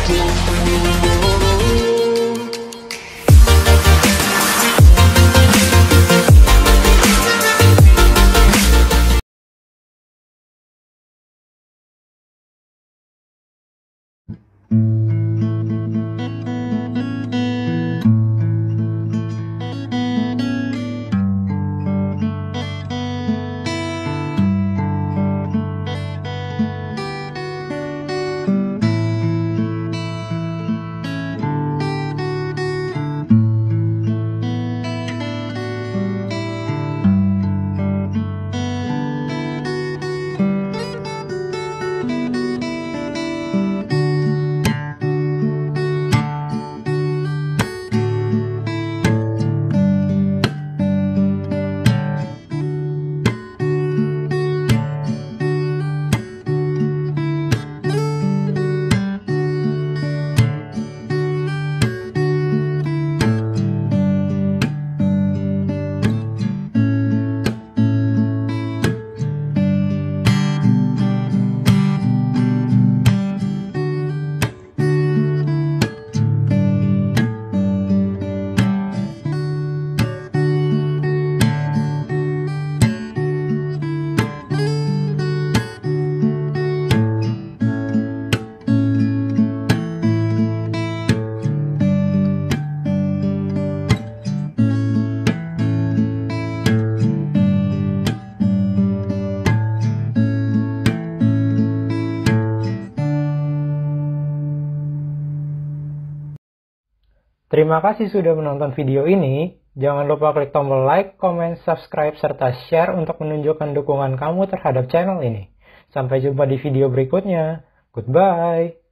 Terima kasih sudah menonton video ini. Jangan lupa klik tombol like, comment, subscribe, serta share untuk menunjukkan dukungan kamu terhadap channel ini. Sampai jumpa di video berikutnya. Goodbye.